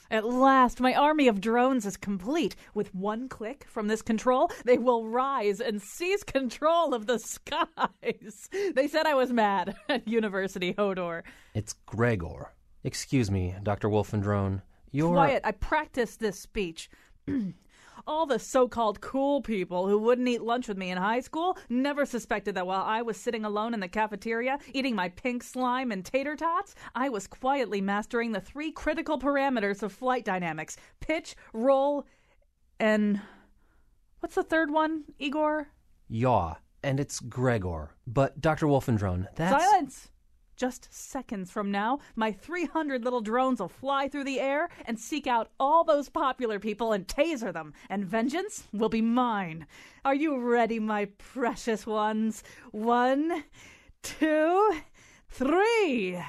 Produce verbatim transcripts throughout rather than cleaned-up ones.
At last, my army of drones is complete. With one click from this control, they will rise and seize control of the skies. They said I was mad at University Hodor. It's Gregor. Excuse me, Doctor Wolfendrone. You're... Quiet, I practiced this speech. All the so-called cool people who wouldn't eat lunch with me in high school never suspected that while I was sitting alone in the cafeteria eating my pink slime and tater tots, I was quietly mastering the three critical parameters of flight dynamics: pitch, roll, and... what's the third one, Igor? Yaw. And it's Gregor. But, Doctor Wolfendrone, that's... Silence! Just seconds from now, my three hundred little drones will fly through the air and seek out all those popular people and taser them, and vengeance will be mine. Are you ready, my precious ones? One, two, three.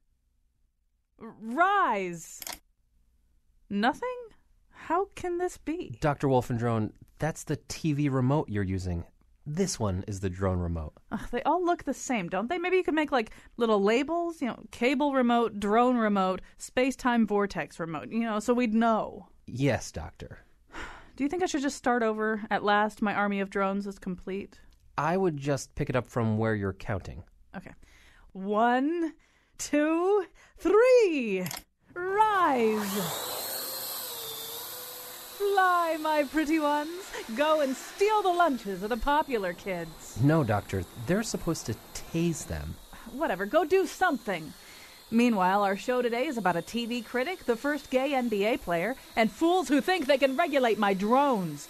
Rise. Nothing? How can this be? Doctor Wolfendrone, that's the T V remote you're using. This one is the drone remote. Ugh, they all look the same, don't they? Maybe you could make, like, little labels, you know, cable remote, drone remote, space-time vortex remote, you know, so we'd know. Yes, Doctor. Do you think I should just start over? At last, my army of drones is complete. I would just pick it up from where you're counting. Okay. One, two, three! Rise! Fly, my pretty ones. Go and steal the lunches of the popular kids. No, Doctor. They're supposed to tase them. Whatever. Go do something. Meanwhile, our show today is about a T V critic, the first gay N B A player, and fools who think they can regulate my drones.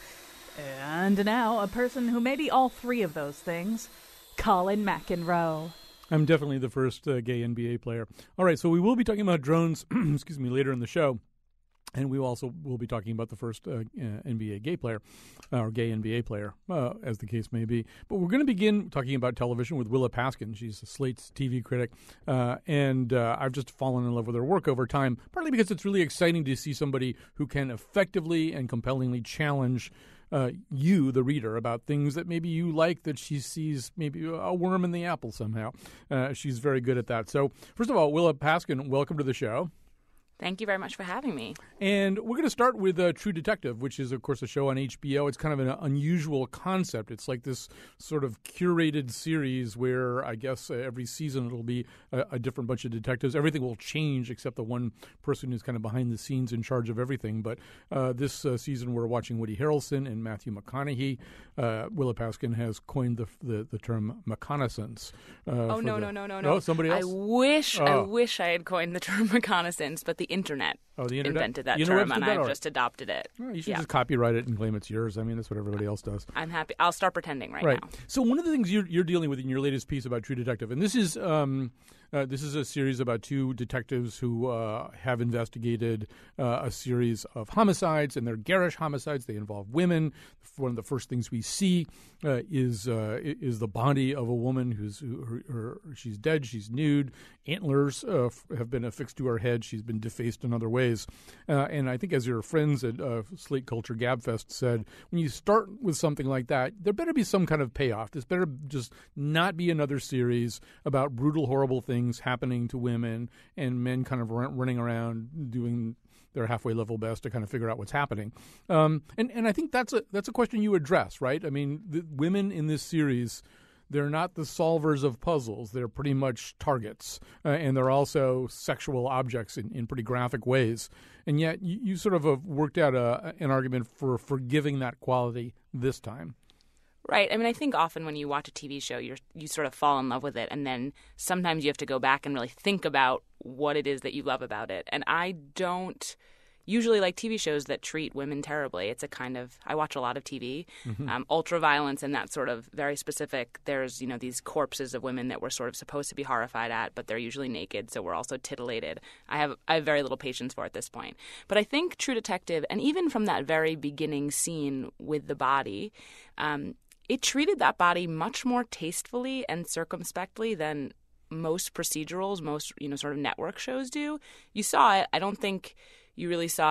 And now, a person who may be all three of those things, Colin McEnroe. I'm definitely the first uh, gay N B A player. All right, so we will be talking about drones, excuse me, later in the show. And we also will be talking about the first uh, uh, N B A gay player, uh, or gay N B A player, uh, as the case may be. But we're going to begin talking about television with Willa Paskin. She's Slate's T V critic, uh, and uh, I've just fallen in love with her work over time, partly because it's really exciting to see somebody who can effectively and compellingly challenge uh, you, the reader, about things that maybe you like, that she sees maybe a worm in the apple somehow. Uh, she's very good at that. So, first of all, Willa Paskin, welcome to the show. Thank you very much for having me. And we're going to start with uh, True Detective, which is, of course, a show on H B O. It's kind of an unusual concept. It's like this sort of curated series where I guess uh, every season it'll be a, a different bunch of detectives. Everything will change except the one person who's kind of behind the scenes in charge of everything. But uh, this uh, season we're watching Woody Harrelson and Matthew McConaughey. Uh, Willa Paskin has coined the the, the term reconnaissance. Uh, oh, no, the, no, no, no, no. Oh, somebody else? I wish, oh. I wish I had coined the term reconnaissance, but the internet, oh, the internet invented that you term, know and I've or? just adopted it. Oh, you should yeah. just copyright it and claim it's yours. I mean, that's what everybody else does. I'm happy. I'll start pretending right, right. now. So one of the things you're, you're dealing with in your latest piece about True Detective, and this is um, uh, this is a series about two detectives who uh, have investigated uh, a series of homicides, and they're garish homicides. They involve women. One of the first things we see uh, is uh, is the body of a woman who's who, her, her, she's dead. She's nude. Antlers uh, f- have been affixed to her head. She's been defaced in other ways. Uh, and I think, as your friends at uh, Slate Culture Gabfest said, when you start with something like that, there better be some kind of payoff. This better just not be another series about brutal, horrible things happening to women and men kind of run, running around doing their halfway level best to kind of figure out what's happening. Um, and, and I think that's a that's a question you address, right? I mean, the women in this series, they're not the solvers of puzzles. They're pretty much targets, uh, and they're also sexual objects in, in pretty graphic ways. And yet you, you sort of have worked out a, an argument for forgiving that quality this time. Right. I mean, I think often when you watch a T V show, you you sort of fall in love with it, and then sometimes you have to go back and really think about what it is that you love about it. And I don't usually like T V shows that treat women terribly. It's a kind of – I watch a lot of T V, mm-hmm. um, ultra-violence and that sort of very specific. There's, you know, these corpses of women that we're sort of supposed to be horrified at, but they're usually naked, so we're also titillated. I have I have very little patience for it at this point. But I think True Detective, and even from that very beginning scene with the body um, – it treated that body much more tastefully and circumspectly than most procedurals, most, you know, sort of network shows do. You saw it. I don't think you really saw it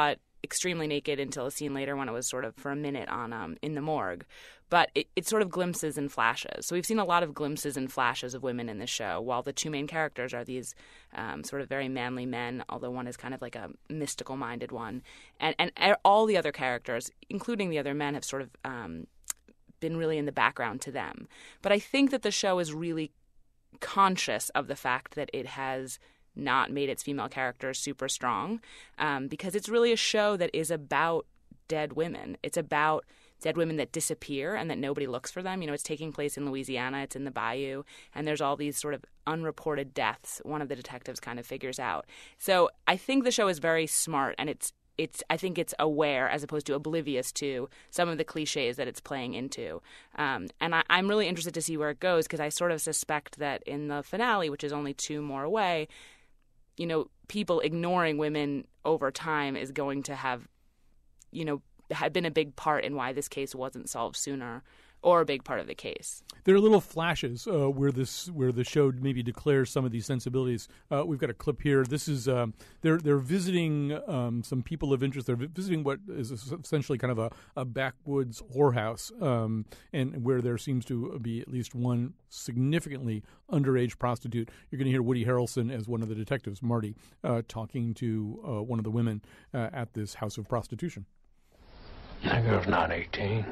extremely naked until a scene later when it was sort of for a minute on um, in the morgue. But it, it's sort of glimpses and flashes. So we've seen a lot of glimpses and flashes of women in the show, while the two main characters are these um, sort of very manly men, although one is kind of like a mystical-minded one. And, and all the other characters, including the other men, have sort of um, been really in the background to them. But I think that the show is really conscious of the fact that it has not made its female characters super strong, um, because it's really a show that is about dead women. It's about dead women that disappear and that nobody looks for them. You know, it's taking place in Louisiana. It's in the bayou, and there's all these sort of unreported deaths one of the detectives kind of figures out. So I think the show is very smart, and it's It's. I think it's aware as opposed to oblivious to some of the cliches that it's playing into. Um, and I, I'm really interested to see where it goes, because I sort of suspect that in the finale, which is only two more away, you know, people ignoring women over time is going to have, you know, had been a big part in why this case wasn't solved sooner, or a big part of the case. There are little flashes uh, where this where the show maybe declares some of these sensibilities. Uh, we've got a clip here. This is um, they're they're visiting um, some people of interest. They're visiting what is essentially kind of a, a backwoods whorehouse, um, and where there seems to be at least one significantly underage prostitute. You're going to hear Woody Harrelson as one of the detectives, Marty, uh, talking to uh, one of the women uh, at this house of prostitution. That girl's not eighteen.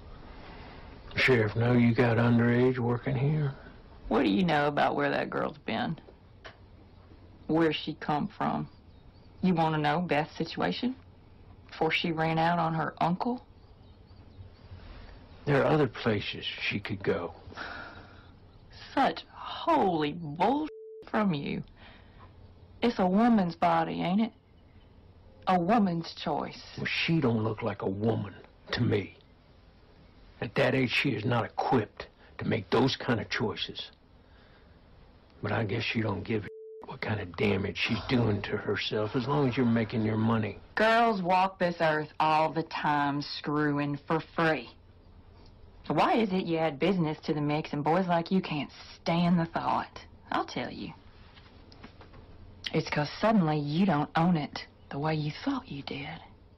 Sheriff know you got underage working here? What do you know about where that girl's been? Where she come from? You want to know Beth's situation? Before she ran out on her uncle? There are other places she could go. Such holy bullshit from you. It's a woman's body, ain't it? A woman's choice. Well, she don't look like a woman to me. At that age, she is not equipped to make those kind of choices. But I guess she don't give a what kind of damage she's doing to herself, as long as you're making your money. Girls walk this earth all the time screwing for free. So why is it you add business to the mix and boys like you can't stand the thought? I'll tell you. It's because suddenly you don't own it the way you thought you did.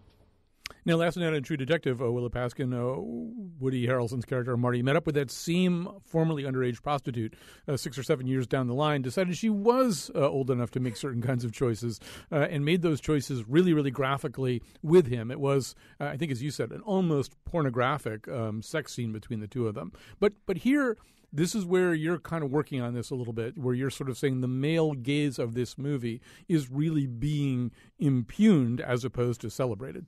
Now, last night on True Detective, uh, Willa Paskin, uh, Woody Harrelson's character, Marty, met up with that same formerly underage prostitute uh, six or seven years down the line, decided she was uh, old enough to make certain kinds of choices, uh, and made those choices really, really graphically with him. It was, uh, I think, as you said, an almost pornographic um, sex scene between the two of them. But, but here, this is where you're kind of working on this a little bit, where you're sort of saying the male gaze of this movie is really being impugned as opposed to celebrated.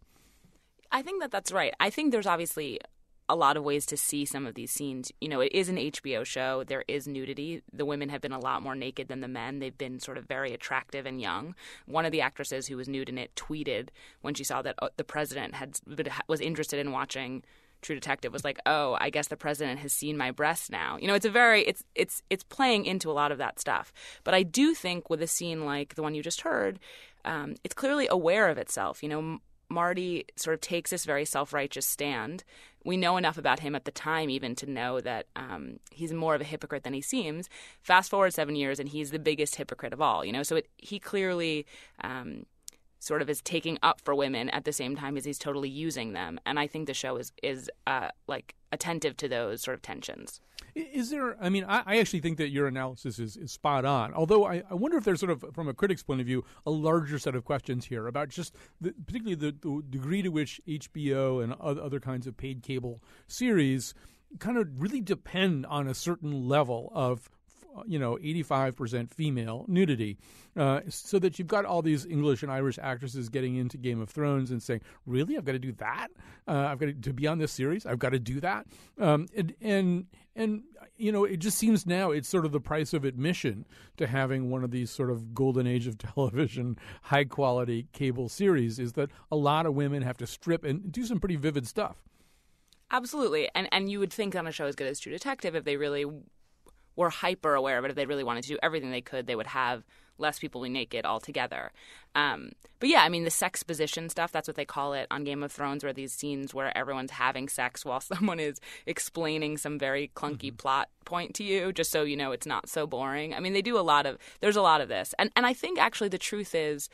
I think that that's right. I think there's obviously a lot of ways to see some of these scenes. You know, it is an H B O show. There is nudity. The women have been a lot more naked than the men. They've been sort of very attractive and young. One of the actresses who was nude in it tweeted when she saw that the president had was interested in watching True Detective, was like, "Oh, I guess the president has seen my breasts now." You know, it's a very it's it's it's playing into a lot of that stuff. But I do think with a scene like the one you just heard, um, it's clearly aware of itself. You know, Marty sort of takes this very self-righteous stand. We know enough about him at the time even to know that um, he's more of a hypocrite than he seems. Fast forward seven years, and he's the biggest hypocrite of all. You know, so it, he clearly um, sort of is taking up for women at the same time as he's totally using them. And I think the show is is uh, like attentive to those sort of tensions. Is there, I mean, I, I actually think that your analysis is, is spot on, although I, I wonder if there's sort of, from a critic's point of view, a larger set of questions here about just the, particularly the, the degree to which H B O and other kinds of paid cable series kind of really depend on a certain level of, you know, eighty-five percent female nudity, uh, so that you've got all these English and Irish actresses getting into Game of Thrones and saying, really, I've got to do that? Uh, I've got to, to be on this series? I've got to do that? Um, and, and, and, you know, it just seems now it's sort of the price of admission to having one of these sort of golden age of television, high-quality cable series, is that a lot of women have to strip and do some pretty vivid stuff. Absolutely. And, and you would think on a show as good as True Detective, if they really were hyper aware of it, if they really wanted to do everything they could, they would have less people be naked altogether. Um, but yeah, I mean, the sex position stuff, that's what they call it on Game of Thrones, where these scenes where everyone's having sex while someone is explaining some very clunky mm-hmm. plot point to you, just so you know it's not so boring. I mean, they do a lot of, there's a lot of this. And, and I think actually the truth is,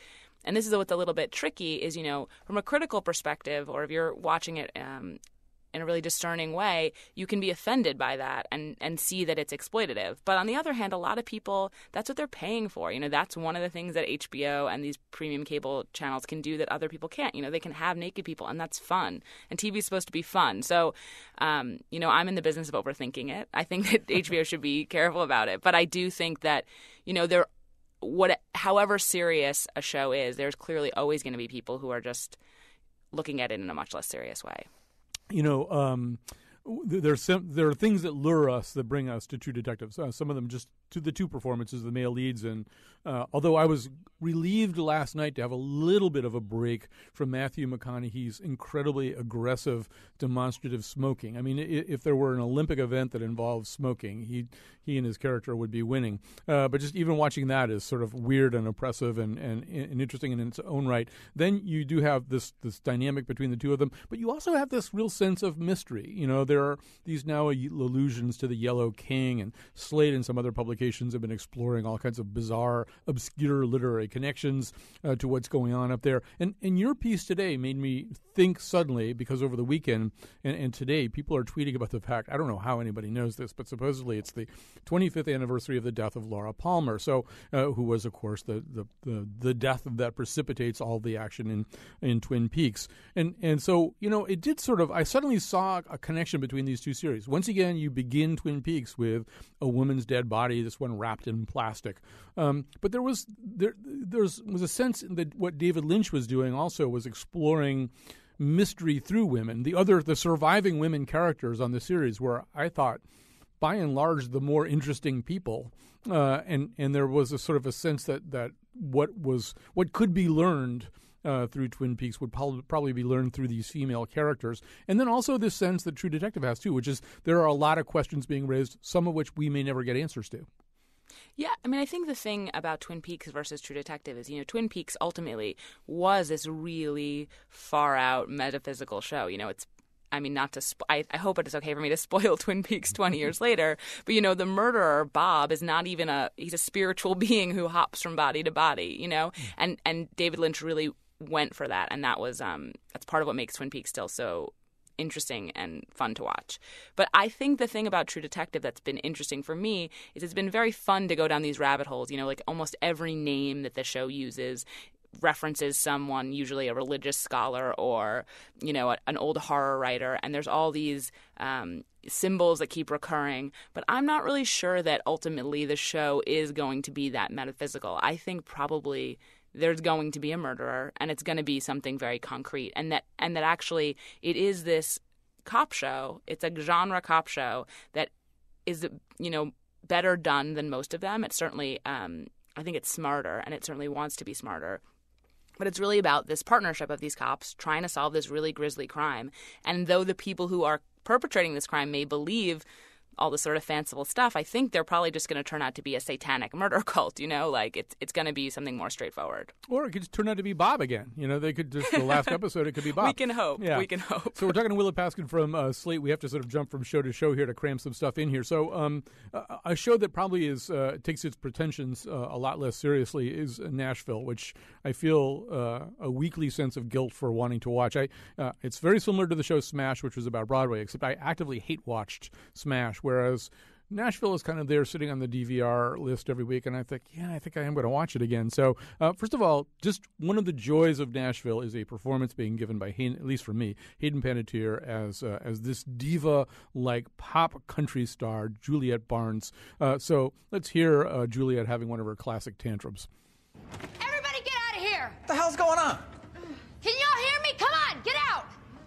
And this is what's a little bit tricky is, you know, from a critical perspective, or if you're watching it um, in a really discerning way, you can be offended by that and, and see that it's exploitative. But on the other hand, a lot of people, that's what they're paying for. You know, that's one of the things that H B O and these premium cable channels can do that other people can't. You know, they can have naked people, and that's fun. And T V is supposed to be fun. So, um, you know, I'm in the business of overthinking it. I think that H B O should be careful about it. But I do think that, you know, there, what, however serious a show is, there's clearly always going to be people who are just looking at it in a much less serious way. You know, um, there's some, there are things that lure us, that bring us to True Detectives. Uh, some of them just to the two performances, the male leads. And uh, although I was relieved last night to have a little bit of a break from Matthew McConaughey's incredibly aggressive, demonstrative smoking. I mean, if there were an Olympic event that involved smoking, he he and his character would be winning. Uh, but just even watching that is sort of weird and oppressive and, and, and interesting in its own right. Then you do have this this dynamic between the two of them, but you also have this real sense of mystery. You know, there are these now allusions to the Yellow King, and Slate and some other publications have been exploring all kinds of bizarre, obscure literary connections uh, to what's going on up there. And, and your piece today made me think suddenly, because over the weekend and, and today, people are tweeting about the fact, I don't know how anybody knows this, but supposedly it's the twenty-fifth anniversary of the death of Laura Palmer, so uh, who was, of course, the, the, the, the death that precipitates all the action in, in Twin Peaks. And, and so, you know, it did sort of, I suddenly saw a connection between these two series. Once again, you begin Twin Peaks with a woman's dead body, this one wrapped in plastic. Um, but there was there there was a sense that what David Lynch was doing also was exploring mystery through women. The other, the surviving women characters on the series were, I thought, by and large, the more interesting people. Uh, and, and there was a sort of a sense that, that what was what could be learned Uh, through Twin Peaks would probably probably be learned through these female characters. And then also this sense that True Detective has, too, which is there are a lot of questions being raised, some of which we may never get answers to. Yeah, I mean, I think the thing about Twin Peaks versus True Detective is, you know, Twin Peaks ultimately was this really far-out metaphysical show. You know, it's I mean, not to spo- I, I hope it is okay for me to spoil Twin Peaks twenty years later, but, you know, the murderer, Bob, is not even a – he's a spiritual being who hops from body to body, you know? And and David Lynch really went for that, and that was um, – that's part of what makes Twin Peaks still so interesting and fun to watch. But I think the thing about True Detective that's been interesting for me is it's been very fun to go down these rabbit holes. You know, like almost every name that the show uses references someone, usually a religious scholar or, you know, a, an old horror writer. And there's all these um, symbols that keep recurring. But I'm not really sure that ultimately the show is going to be that metaphysical. I think probably there's going to be a murderer, and it's going to be something very concrete. And that and that actually it is this cop show. It's a genre cop show that is, you know, better done than most of them. It's certainly, um, I think it's smarter, and it certainly wants to be smarter. But it's really about this partnership of these cops trying to solve this really grisly crime. And though the people who are perpetrating this crime may believe all this sort of fanciful stuff, I think they're probably just going to turn out to be a satanic murder cult, you know? Like, it's it's going to be something more straightforward. Or it could just turn out to be Bob again. You know, they could just, the last episode, it could be Bob. We can hope. Yeah. We can hope. So we're talking to Willa Paskin from uh, Slate. We have to sort of jump from show to show here to cram some stuff in here. So um, a, a show that probably is uh, takes its pretensions uh, a lot less seriously is Nashville, which I feel uh, a weekly sense of guilt for wanting to watch. I uh, It's very similar to the show Smash, which was about Broadway, except I actively hate-watched Smash, whereas Nashville is kind of there sitting on the D V R list every week, and I think, yeah, I think I am going to watch it again. So, uh, first of all, just one of the joys of Nashville is a performance being given by, Hayden, at least for me, Hayden Panettiere as uh, as this diva-like pop country star, Juliet Barnes. Uh, so let's hear uh, Juliet having one of her classic tantrums. Everybody get out of here! What the hell's going on? Can y'all hear me? Come on, get out!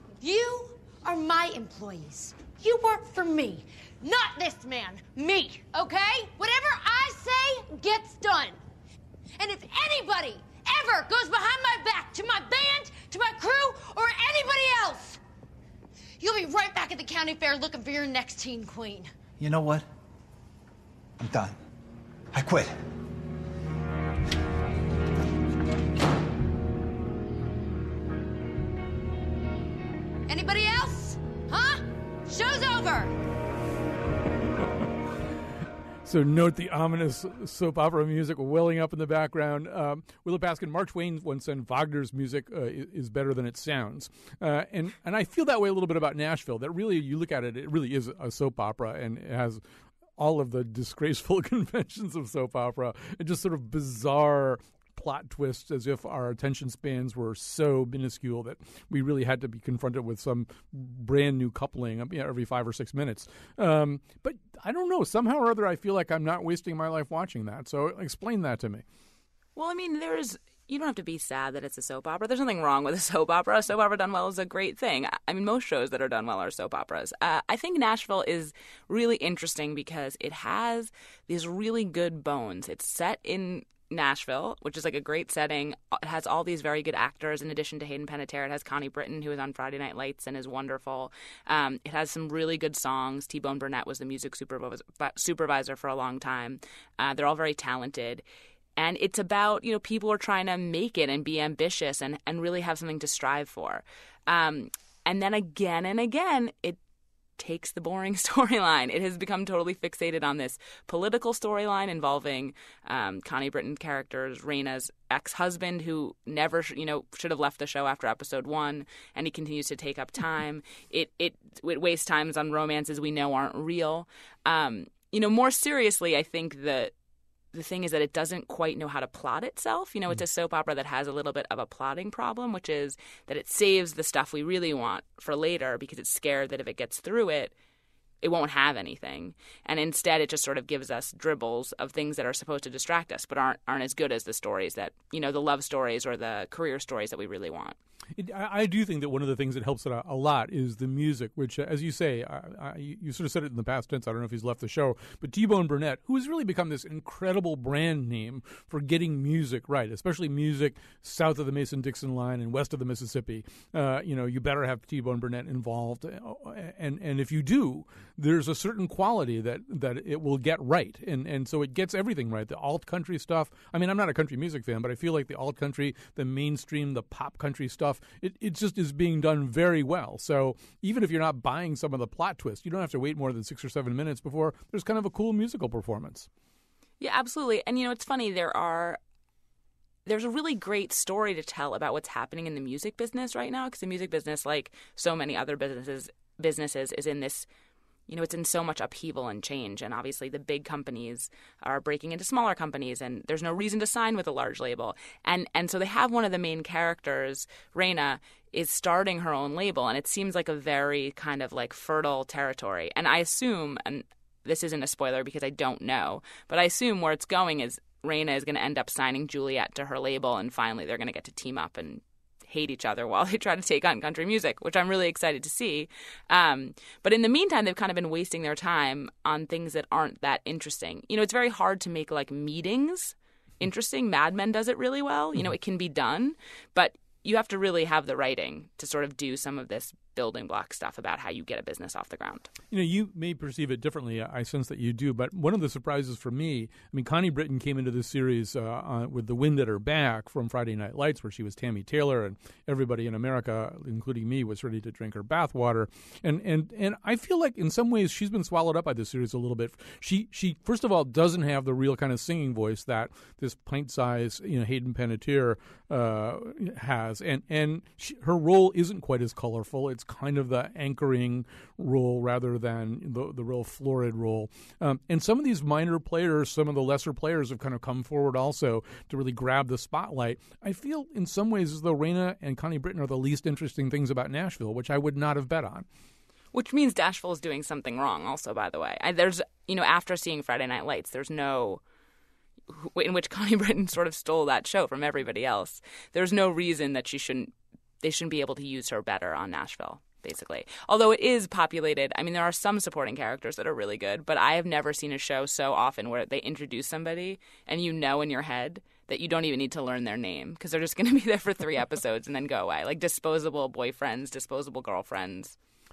You are my employees. You work for me. Not this man, me, okay? Whatever I say gets done. And if anybody ever goes behind my back to my band, to my crew, or anybody else, you'll be right back at the county fair looking for your next teen queen. You know what? I'm done. I quit. Anybody else? Huh? Show's over. So note the ominous soap opera music welling up in the background. Um, Willa Paskin, Mark Twain once said Wagner's music uh, is better than it sounds. Uh, and, and I feel that way a little bit about Nashville, that really, you look at it, it really is a soap opera, and it has all of the disgraceful conventions of soap opera and just sort of bizarre plot twists, as if our attention spans were so minuscule that we really had to be confronted with some brand new coupling you know, every five or six minutes. Um, but I don't know. Somehow or other, I feel like I'm not wasting my life watching that. So explain that to me. Well, I mean, there's you don't have to be sad that it's a soap opera. There's nothing wrong with a soap opera. A soap opera done well is a great thing. I mean, most shows that are done well are soap operas. Uh, I think Nashville is really interesting because it has these really good bones. It's set in Nashville, which is like a great setting. It has all these very good actors in addition to Hayden Panettiere. It has Connie Britton, who is on Friday Night Lights and is wonderful. Um, it has some really good songs. T-Bone Burnett was the music supervisor, supervisor for a long time. Uh, they're all very talented. And it's about, you know, people are trying to make it and be ambitious and, and really have something to strive for. Um, and then again and again, it takes the boring storyline. It has become totally fixated on this political storyline involving um, Connie Britton character's Raina's ex-husband, who never, sh- you know, should have left the show after episode one, and he continues to take up time. It it it wastes times on romances we know aren't real. Um, you know, more seriously, I think that the thing is that it doesn't quite know how to plot itself. You know, it's a soap opera that has a little bit of a plotting problem, which is that it saves the stuff we really want for later because it's scared that if it gets through it, it won't have anything. And instead, it just sort of gives us dribbles of things that are supposed to distract us but aren't aren't as good as the stories that, you know, the love stories or the career stories that we really want. It, I, I do think that one of the things that helps it a, a lot is the music, which, uh, as you say, I, I, you sort of said it in the past tense. I don't know if he's left the show, but T-Bone Burnett, who has really become this incredible brand name for getting music right, especially music south of the Mason-Dixon line and west of the Mississippi. Uh, you know, you better have T-Bone Burnett involved, and and if you do, there's a certain quality that, that it will get right, and and so it gets everything right. The alt country stuff. I mean, I'm not a country music fan, but I feel like the alt country, the mainstream, the pop country stuff, It, it just is being done very well. So even if you're not buying some of the plot twists, you don't have to wait more than six or seven minutes before there's kind of a cool musical performance. Yeah, absolutely. And, you know, it's funny. There are there's a really great story to tell about what's happening in the music business right now, because the music business, like so many other businesses, businesses, is in this, you know, it's in so much upheaval and change. And obviously the big companies are breaking into smaller companies, and there's no reason to sign with a large label. And and so they have one of the main characters, Raina, is starting her own label. And it seems like a very kind of like fertile territory. And I assume, and this isn't a spoiler because I don't know, but I assume where it's going is Raina is going to end up signing Juliet to her label, and finally they're going to get to team up and hate each other while they try to take on country music, which I'm really excited to see. Um, but in the meantime, they've kind of been wasting their time on things that aren't that interesting. You know, it's very hard to make like meetings interesting. Mad Men does it really well. You know, it can be done, but you have to really have the writing to sort of do some of this building block stuff about how you get a business off the ground. You know, you may perceive it differently. I sense that you do. But one of the surprises for me, I mean, Connie Britton came into this series uh, uh, with the wind at her back from Friday Night Lights, where she was Tammy Taylor, and everybody in America, including me, was ready to drink her bathwater. And and and I feel like in some ways she's been swallowed up by this series a little bit. She, she first of all, doesn't have the real kind of singing voice that this pint-sized, you know, Hayden Panettiere uh, has. And, and she, her role isn't quite as colorful. It's kind of the anchoring role rather than the the real florid role. Um, and some of these minor players, some of the lesser players have kind of come forward also to really grab the spotlight. I feel in some ways as though Raina and Connie Britton are the least interesting things about Nashville, which I would not have bet on. Which means Nashville is doing something wrong also, by the way. I, there's, you know, after seeing Friday Night Lights, there's no... in which Connie Britton sort of stole that show from everybody else. There's no reason that she shouldn't, they shouldn't be able to use her better on Nashville, basically. Although it is populated. I mean, there are some supporting characters that are really good, but I have never seen a show so often where they introduce somebody and you know in your head that you don't even need to learn their name because they're just going to be there for three episodes and then go away. Like disposable boyfriends, disposable girlfriends.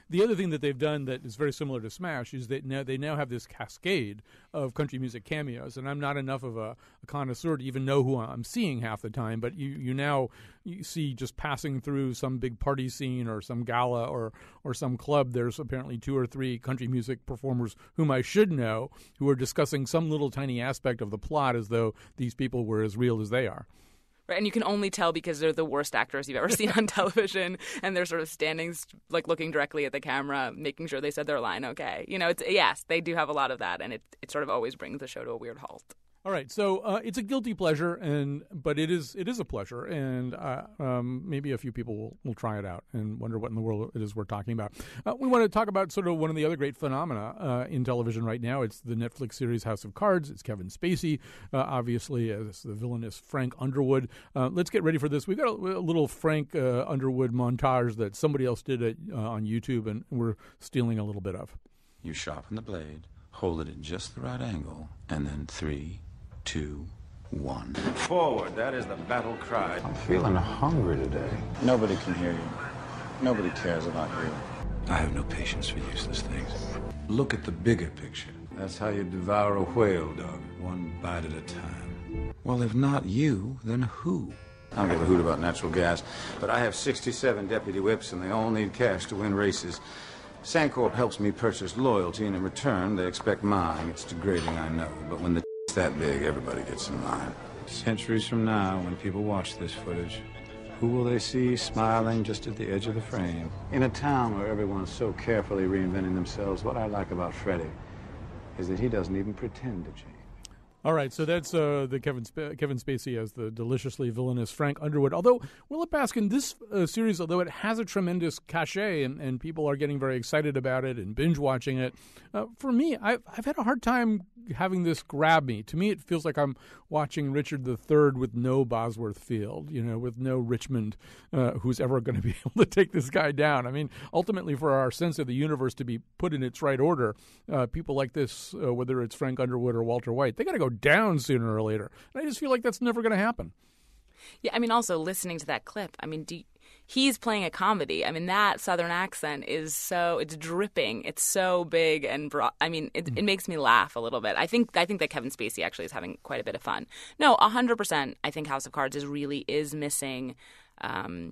the other thing that they've done that is very similar to Smash is that now they now have this cascade of country music cameos, and I'm not enough of a, a connoisseur to even know who I'm seeing half the time, but you, you now you see just passing through some big party scene or some gala or, or some club, there's apparently two or three country music performers whom I should know who are discussing some little tiny aspect of the plot as though these people were as real as they are. Right, and you can only tell because they're the worst actors you've ever seen on television, and they're sort of standing, like looking directly at the camera, making sure they said their line okay. You know, it's yes, they do have a lot of that, and it it sort of always brings the show to a weird halt. All right, so uh, it's a guilty pleasure, and but it is it is a pleasure, and uh, um, maybe a few people will, will try it out and wonder what in the world it is we're talking about. Uh, we want to talk about sort of one of the other great phenomena uh, in television right now. It's the Netflix series House of Cards. It's Kevin Spacey, uh, obviously, as the villainous Frank Underwood. Uh, let's get ready for this. We've got a, a little Frank uh, Underwood montage that somebody else did it, uh, on YouTube, and we're stealing a little bit of. You sharpen the blade, hold it at just the right angle, and then three, two, one. Forward, that is the battle cry. I'm feeling hungry today. Nobody can hear you. Nobody cares about you. I have no patience for useless things. Look at the bigger picture. That's how you devour a whale, dog. One bite at a time. Well, if not you, then who? I don't give a hoot about natural gas, but I have sixty-seven deputy whips, and they all need cash to win races. Sandcorp helps me purchase loyalty, and in return, they expect mine. It's degrading, I know, but when the that big, everybody gets in line. Centuries from now, when people watch this footage, who will they see smiling just at the edge of the frame? In a town where everyone's so carefully reinventing themselves, what I like about Freddie is that he doesn't even pretend to change. All right, so that's uh, the Kevin Sp- Kevin Spacey as the deliciously villainous Frank Underwood. Although, Willa Paskin, this uh, series, although it has a tremendous cachet and, and people are getting very excited about it and binge watching it, uh, for me, I've, I've had a hard time having this grab me. To me, it feels like I'm watching Richard the Third with no Bosworth Field, you know, with no Richmond, uh, who's ever going to be able to take this guy down. I mean, ultimately, for our sense of the universe to be put in its right order, uh, people like this, uh, whether it's Frank Underwood or Walter White, they got to go down sooner or later. And I just feel like that's never going to happen. Yeah, I mean, also listening to that clip, I mean, do you, he's playing a comedy. I mean, that Southern accent is so, it's dripping. It's so big and broad. I mean, it, it makes me laugh a little bit. I think I think that Kevin Spacey actually is having quite a bit of fun. No, one hundred percent I think House of Cards is really is missing um,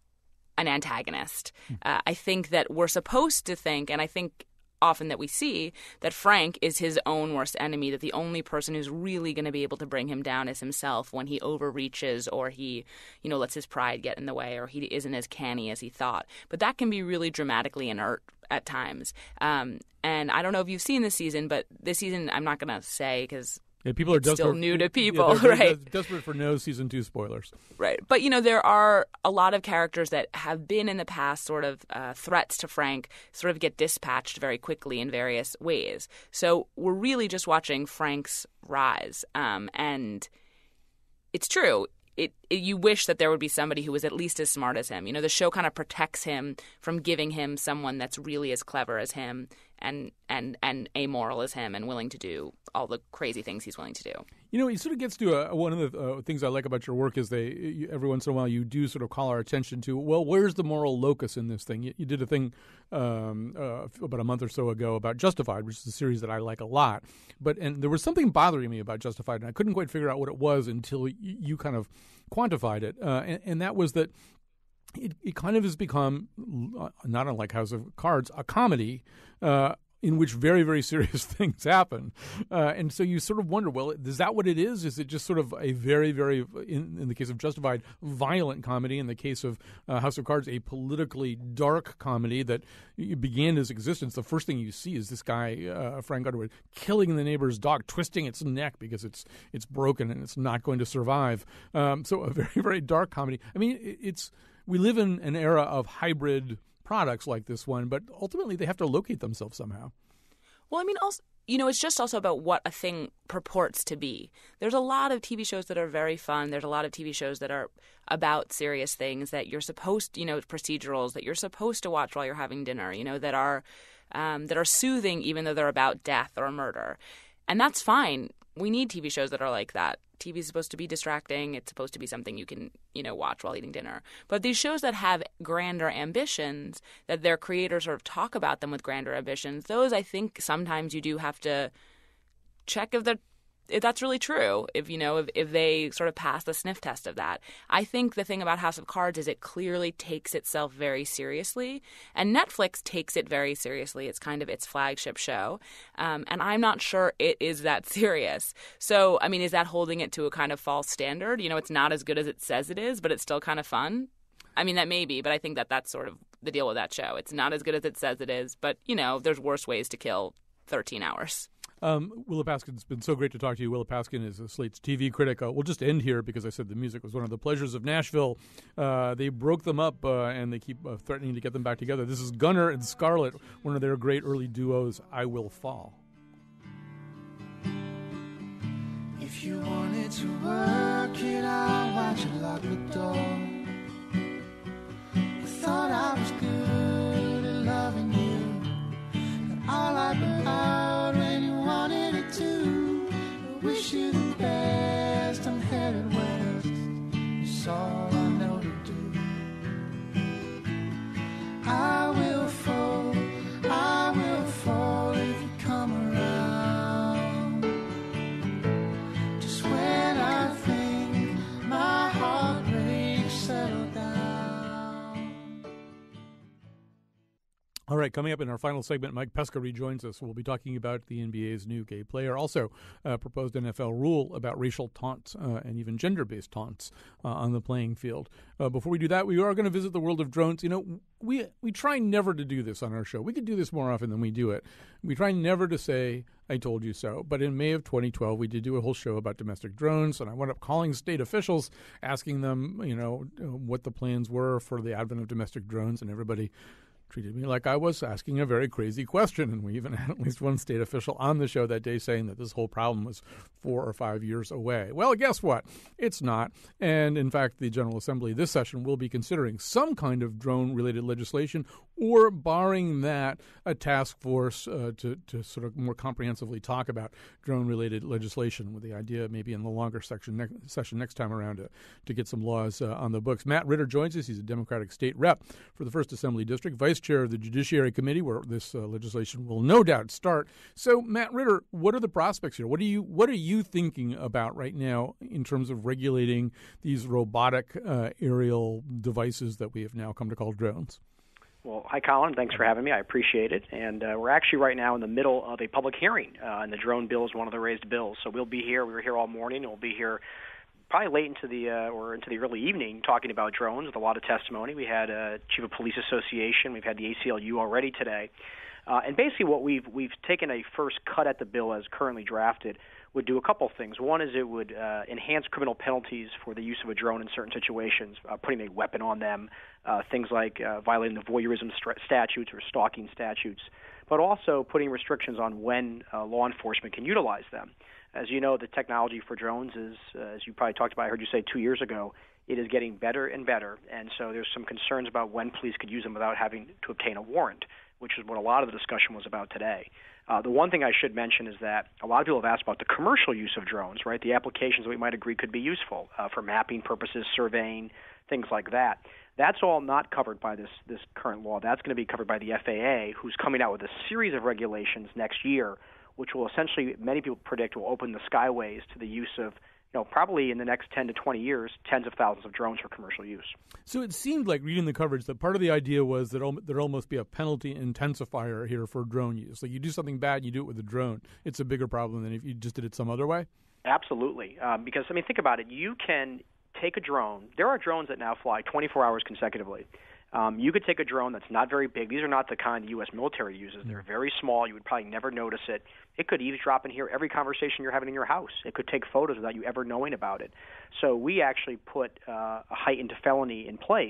an antagonist. Uh, I think that we're supposed to think, and I think often that we see, that Frank is his own worst enemy, that the only person who's really going to be able to bring him down is himself when he overreaches or he, you know, lets his pride get in the way or he isn't as canny as he thought. But that can be really dramatically inert at times. Um, and I don't know if you've seen this season, but this season I'm not going to say because Yeah, people are it's desperate, still new to people, yeah, they're, they're right? desperate for no season two spoilers. Right. But, you know, there are a lot of characters that have been in the past sort of uh, threats to Frank sort of get dispatched very quickly in various ways. So we're really just watching Frank's rise. Um, and it's true. It, it, you wish that there would be somebody who was at least as smart as him. You know, the show kind of protects him from giving him someone that's really as clever as him and and and amoral as him and willing to do all the crazy things he's willing to do. You know, it sort of gets to a, one of the uh, things I like about your work is they you, every once in a while you do sort of call our attention to, well, where's the moral locus in this thing? You, you did a thing um, uh, about a month or so ago about Justified, which is a series that I like a lot. But and there was something bothering me about Justified, and I couldn't quite figure out what it was until you, you kind of quantified it, uh, and, and that was that it, it kind of has become, not unlike House of Cards, a comedy uh, in which very, very serious things happen. Uh, and so you sort of wonder, well, is that what it is? Is it just sort of a very, very, in, in the case of Justified, violent comedy? In the case of uh, House of Cards, a politically dark comedy that began his existence. The first thing you see is this guy, uh, Frank Underwood, killing the neighbor's dog, twisting its neck because it's it's broken and it's not going to survive. Um, so a very, very dark comedy. I mean, it's we live in an era of hybrid products like this one, but ultimately they have to locate themselves somehow. Well, I mean, also, you know, it's just also about what a thing purports to be. There's a lot of T V shows that are very fun. There's a lot of T V shows that are about serious things that you're supposed to, you know, procedurals that you're supposed to watch while you're having dinner, you know, that are um, that are soothing even though they're about death or murder. And that's fine. we need T V shows that are like that. T V is supposed to be distracting. It's supposed to be something you can, you know, watch while eating dinner. But these shows that have grander ambitions, that their creators sort of talk about them with grander ambitions, those I think sometimes you do have to check if they're if that's really true, if, you know, if, if they sort of pass the sniff test of that. I think the thing about House of Cards is it clearly takes itself very seriously, and Netflix takes it very seriously. It's kind of its flagship show, um, and I'm not sure it is that serious. So, I mean, is that holding it to a kind of false standard? You know, it's not as good as it says it is, but it's still kind of fun? I mean, that may be, but I think that that's sort of the deal with that show. It's not as good as it says it is, but, you know, there's worse ways to kill thirteen hours. Um, Willa Paskin, it's been so great to talk to you. Willa Paskin is a Slate's T V critic. Uh, we'll just end here because I said the music was one of the pleasures of Nashville. Uh, they broke them up, uh, and they keep uh, threatening to get them back together. This is Gunnar and Scarlett, one of their great early duos, I Will Fall. If you wanted to work it out, why'd you lock the door? I thought I was good at loving you, and all I allowed when you wanted it to. I wish you the best, I'm headed west, it's all I know to do. I will fall, I will fall if you come around. Just when I think my heart breaks, settle down. All right, coming up in our final segment, Mike Pesca rejoins us. We'll be talking about the N B A's new gay player, also uh, proposed N F L rule about racial taunts uh, and even gender-based taunts uh, on the playing field. Uh, before we do that, we are going to visit the world of drones. You know, we we try never to do this on our show. We could do this more often than we do it. We try never to say, I told you so. But in May of twenty twelve, we did do a whole show about domestic drones, and I wound up calling state officials, asking them, you know, what the plans were for the advent of domestic drones, and everybody treated me like I was asking a very crazy question. And we even had at least one state official on the show that day saying that this whole problem was four or five years away. Well, guess what? It's not. And in fact, the General Assembly this session will be considering some kind of drone-related legislation, or barring that, a task force uh, to, to sort of more comprehensively talk about drone-related legislation, with the idea maybe in the longer section ne- session next time around to, to get some laws uh, on the books. Matt Ritter joins us. He's a Democratic state rep for the first Assembly District, Vice Chair of the Judiciary Committee, where this uh, legislation will no doubt start. So, Matt Ritter, what are the prospects here? What are you What are you thinking about right now in terms of regulating these robotic uh, aerial devices that we have now come to call drones? Well, hi, Colin. Thanks for having me. I appreciate it. And uh, we're actually right now in the middle of a public hearing, uh, and the drone bill is one of the raised bills. So we'll be here. We were here all morning. We'll be here probably late into the uh, or into the early evening talking about drones with a lot of testimony. We had uh, Chief of Police Association. We've had the A C L U already today. Uh, and basically what we've we've taken a first cut at the bill as currently drafted would do a couple things. One is it would uh, enhance criminal penalties for the use of a drone in certain situations, uh, putting a weapon on them, uh, things like uh, violating the voyeurism st- statutes or stalking statutes, but also putting restrictions on when uh, law enforcement can utilize them. As you know, the technology for drones is, uh, as you probably talked about, I heard you say two years ago, it is getting better and better, and so there's some concerns about when police could use them without having to obtain a warrant, which is what a lot of the discussion was about today. Uh, the one thing I should mention is that a lot of people have asked about the commercial use of drones, right? The applications that we might agree could be useful uh, for mapping purposes, surveying, things like that. That's all not covered by this, this current law. That's going to be covered by the F A A, who's coming out with a series of regulations next year, which will essentially, many people predict, will open the skyways to the use of, you know, probably in the next ten to twenty years, tens of thousands of drones for commercial use. So it seemed like, reading the coverage, that part of the idea was that there'd almost be a penalty intensifier here for drone use. Like, you do something bad, you do it with a drone. It's a bigger problem than if you just did it some other way? Absolutely. Um, because, I mean, think about it. You can take a drone. There are drones that now fly twenty-four hours consecutively. Um, you could take a drone that's not very big. These are not the kind the U S military uses. They're very small. You would probably never notice it. It could eavesdrop and hear every conversation you're having in your house. It could take photos without you ever knowing about it. So we actually put uh, a heightened felony in place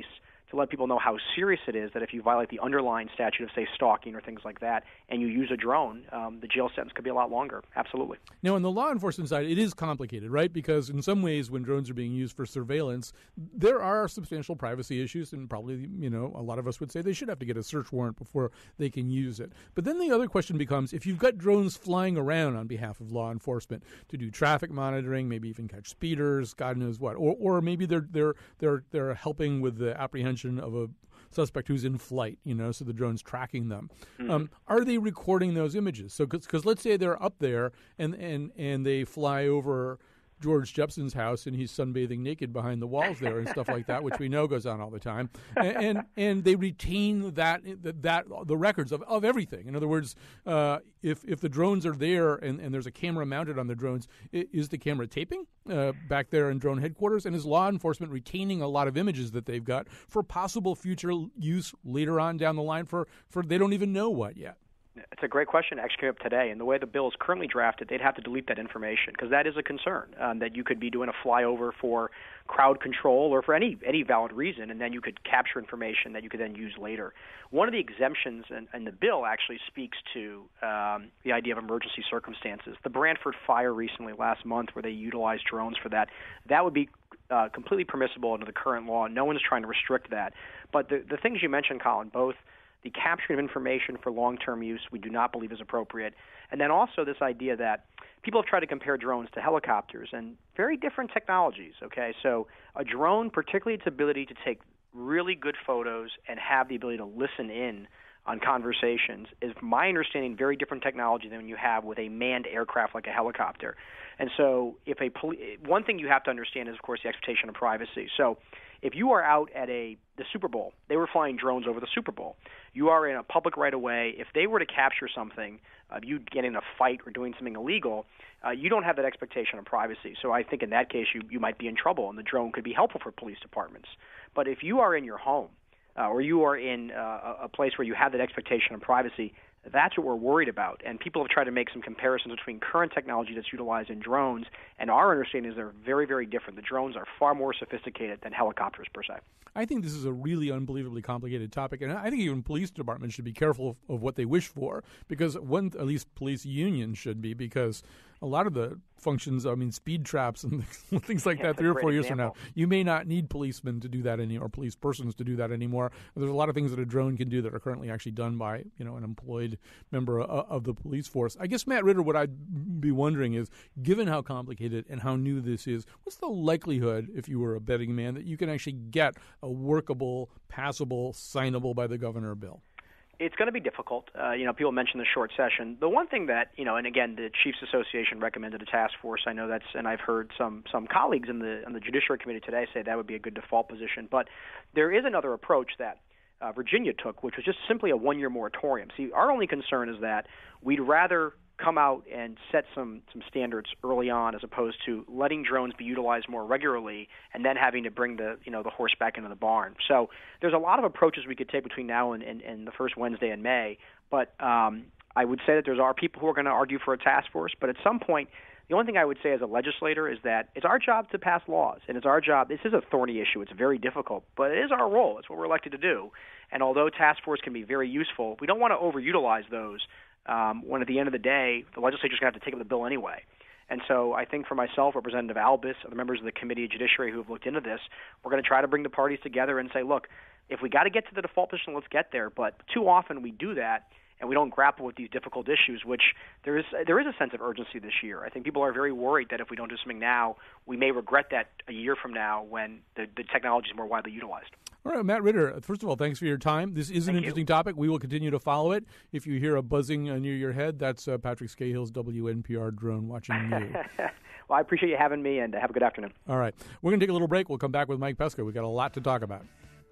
to let people know how serious it is that if you violate the underlying statute of, say, stalking or things like that, and you use a drone, um, the jail sentence could be a lot longer. Absolutely. Now, on the law enforcement side, it is complicated, right? Because in some ways, when drones are being used for surveillance, there are substantial privacy issues, and probably, you know, a lot of us would say they should have to get a search warrant before they can use it. But then the other question becomes, if you've got drones flying around on behalf of law enforcement to do traffic monitoring, maybe even catch speeders, God knows what, or or maybe they're they're they're they're helping with the apprehension of a suspect who's in flight, you know, so the drone's tracking them. Mm-hmm. Um, are they recording those images? So, because let's say they're up there and, and, and they fly over George Jepson's house and he's sunbathing naked behind the walls there and stuff like that, which we know goes on all the time. And and, and they retain that that the records of, of everything. In other words, uh, if if the drones are there and, and there's a camera mounted on the drones, is the camera taping uh, back there in drone headquarters? And is law enforcement retaining a lot of images that they've got for possible future use later on down the line for, for they don't even know what yet? It's a great question. Actually came up today, and the way the bill is currently drafted, they'd have to delete that information because that is a concern um, that you could be doing a flyover for crowd control or for any any valid reason, and then you could capture information that you could then use later. One of the exemptions in, in the bill actually speaks to um, the idea of emergency circumstances. The Brantford fire recently, last month, where they utilized drones for that, that would be uh, completely permissible under the current law. No one's trying to restrict that. But the, the things you mentioned, Colin, both the capturing of information for long-term use we do not believe is appropriate. And then also this idea that people have tried to compare drones to helicopters and very different technologies, okay? So a drone, particularly its ability to take really good photos and have the ability to listen in on conversations, is, my understanding, very different technology than you have with a manned aircraft like a helicopter. And so if a poli- one thing you have to understand is, of course, the expectation of privacy. So if you are out at a the Super Bowl, they were flying drones over the Super Bowl. You are in a public right-of-way. If they were to capture something, uh, you getting in a fight or doing something illegal, uh, you don't have that expectation of privacy. So I think in that case you, you might be in trouble, and the drone could be helpful for police departments. But if you are in your home uh, or you are in uh, a place where you have that expectation of privacy, that's what we're worried about. And people have tried to make some comparisons between current technology that's utilized in drones, and our understanding is they're very, very different. The drones are far more sophisticated than helicopters per se. I think this is a really unbelievably complicated topic, and I think even police departments should be careful of, of what they wish for, because one, at least police unions should be, because a lot of the functions, I mean, speed traps and things like yeah, that, three or four example. years from now, you may not need policemen to do that any or police persons to do that anymore. There's a lot of things that a drone can do that are currently actually done by, you know, an employed member of, of the police force. I guess, Matt Ritter, what I'd be wondering is, given how complicated and how new this is, what's the likelihood, if you were a betting man, that you can actually get a workable, passable, signable by the governor bill? It's going to be difficult. Uh, you know, people mention the short session. The one thing that, you know, and again, the Chiefs Association recommended a task force. I know that's, and I've heard some some colleagues in the on the Judiciary Committee today say that would be a good default position. But there is another approach that uh, Virginia took, which was just simply a one-year moratorium. See, our only concern is that we'd rather come out and set some some standards early on, as opposed to letting drones be utilized more regularly and then having to bring the you know the horse back into the barn. So there's a lot of approaches we could take between now and, and, and the first Wednesday in May. But um, I would say that there's are people who are going to argue for a task force. But at some point, the only thing I would say as a legislator is that it's our job to pass laws, and it's our job. This is a thorny issue. It's very difficult, but it is our role. It's what we're elected to do. And although task force can be very useful, we don't want to overutilize those. Um, when at the end of the day, the legislature's going to have to take up the bill anyway. And so I think for myself, Representative Albus, other members of the Committee of Judiciary who have looked into this, we're going to try to bring the parties together and say, look, if we got to get to the default position, let's get there. But too often we do that, and we don't grapple with these difficult issues, which there is there is a sense of urgency this year. I think people are very worried that if we don't do something now, we may regret that a year from now when the, the technology is more widely utilized. All right, Matt Ritter, first of all, thanks for your time. This is an Thank interesting you. topic. We will continue to follow it. If you hear a buzzing uh, near your head, that's uh, Patrick Scahill's W N P R drone watching you. Well, I appreciate you having me, and have a good afternoon. All right. We're going to take a little break. We'll come back with Mike Pesca. We've got a lot to talk about.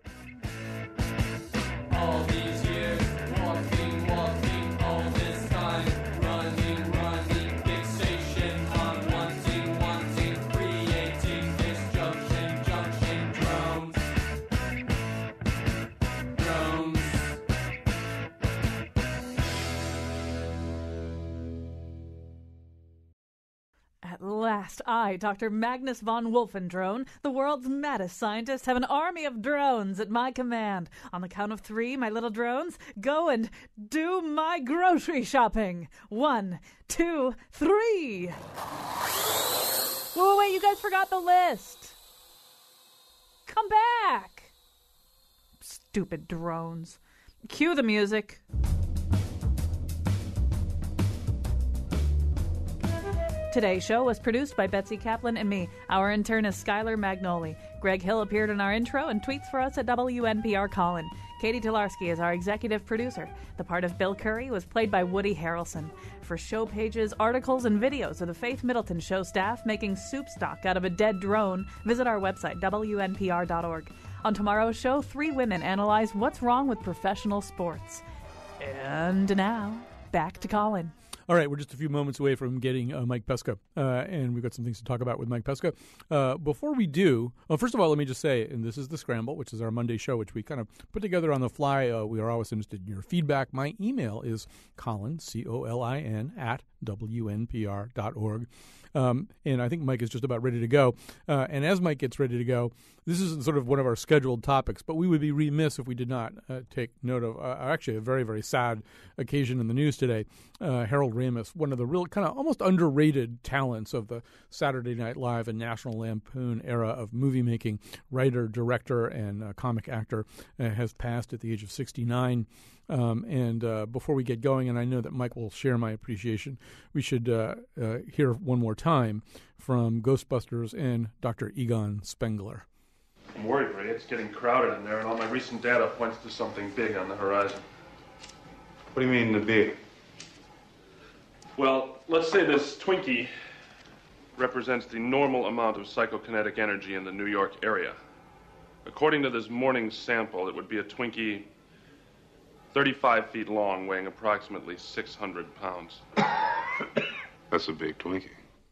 All these years, walking, walking, all this time, running, running, fixation on wanting, wanting, creating disjunction, junction, drones, drones. At last. last, I, Doctor Magnus von Wolfendrone, the world's maddest scientist, have an army of drones at my command. On the count of three, my little drones, go and do my grocery shopping. One, two, three. Whoa, wait, you guys forgot the list. Come back. Stupid drones. Cue the music. Today's show was produced by Betsy Kaplan and me. Our intern is Skylar Magnoli. Greg Hill appeared in our intro and tweets for us at W N P R Colin. Katie Tolarski is our executive producer. The part of Bill Curry was played by Woody Harrelson. For show pages, articles, and videos of the Faith Middleton Show staff making soup stock out of a dead drone, visit our website, W N P R dot org. On tomorrow's show, three women analyze what's wrong with professional sports. And now, back to Colin. All right, we're just a few moments away from getting uh, Mike Pesca, uh, and we've got some things to talk about with Mike Pesca. Uh, before we do, well, first of all, let me just say, and this is the Scramble, which is our Monday show, which we kind of put together on the fly. Uh, we are always interested in your feedback. My email is Colin, C O L I N, at W N P R dot org. Um, and I think Mike is just about ready to go. Uh, and as Mike gets ready to go, this is sort of one of our scheduled topics, but we would be remiss if we did not uh, take note of uh, actually a very, very sad occasion in the news today. Uh, Harold Ramis, one of the real kind of almost underrated talents of the Saturday Night Live and National Lampoon era of movie making, writer, director, and uh, comic actor, uh, has passed at the age of sixty-nine. Um, and uh, before we get going, and I know that Mike will share my appreciation, we should uh, uh, hear one more time from Ghostbusters and Doctor Egon Spengler. I'm worried, Ray. It's getting crowded in there, and all my recent data points to something big on the horizon. What do you mean, the big? Well, let's say this Twinkie represents the normal amount of psychokinetic energy in the New York area. According to this morning's sample, it would be a Twinkie thirty-five feet long, weighing approximately six hundred pounds. That's a big Twinkie.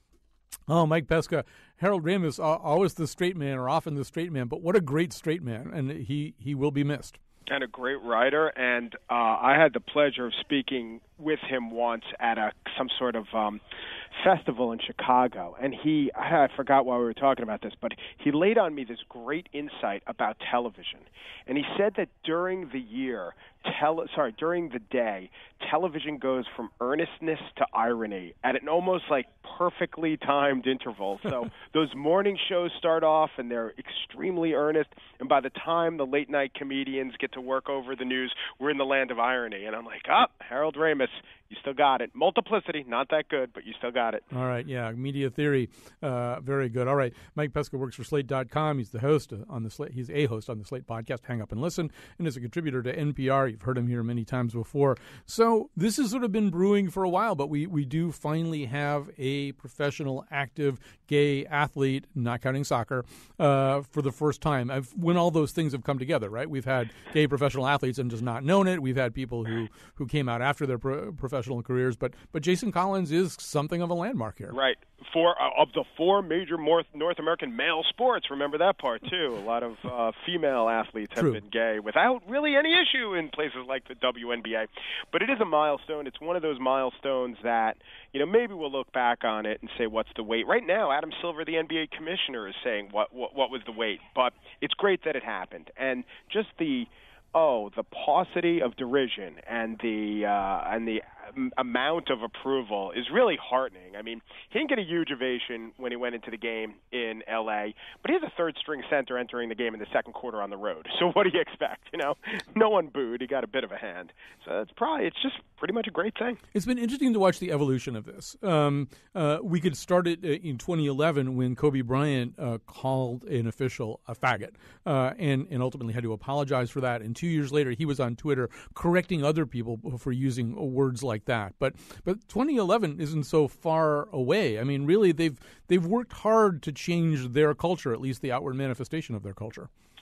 Oh, Mike Pesca. Harold Ramis, uh, always the straight man, or often the straight man, but what a great straight man, and he, he will be missed. And a great writer, and uh, I had the pleasure of speaking with him once at a some sort of um, festival in Chicago, and he, I forgot why we were talking about this, but he laid on me this great insight about television, and he said that during the year, tele, sorry, during the day, television goes from earnestness to irony at an almost like perfectly timed interval. So those morning shows start off and they're extremely earnest, and by the time the late night comedians get to work over the news, we're in the land of irony. And I'm like, oh, Harold Ramis, you still got it. Multiplicity, not that good, but you still got it. All right, yeah, media theory, uh, very good. All right, Mike Pesca works for Slate dot com. He's the host on the Slate. He's a host on the Slate podcast, Hang Up and Listen, and is a contributor to N P R. You've heard him here many times before. So this has sort of been brewing for a while, but we, we do finally have a professional, active, gay athlete, not counting soccer, uh, for the first time. I've, when all those things have come together, right? We've had gay professional athletes and just not known it. We've had people who, who came out after their pro- professional careers, but but Jason Collins is something of a landmark here. Right. For uh, of the four major North, North American male sports, remember that part too. A lot of uh, female athletes have True. been gay without really any issue in places like the W N B A. But it is a milestone. It's one of those milestones that, you know, maybe we'll look back on it and say, what's the weight? Right now, Adam Silver, the N B A commissioner, is saying what what, what was the weight. But it's great that it happened. And just the oh, the paucity of derision and the uh, and the amount of approval is really heartening. I mean, he didn't get a huge ovation when he went into the game in L A, but he's a third-string center entering the game in the second quarter on the road. So what do you expect? You know, no one booed. He got a bit of a hand. So it's probably it's just pretty much a great thing. It's been interesting to watch the evolution of this. Um, uh, we could start it in twenty eleven when Kobe Bryant uh, called an official a faggot, uh, and and ultimately had to apologize for that. And two years later, he was on Twitter correcting other people for using words like that. But but twenty eleven isn't so far away. I mean, really, they've they've worked hard to change their culture, at least the outward manifestation of their culture.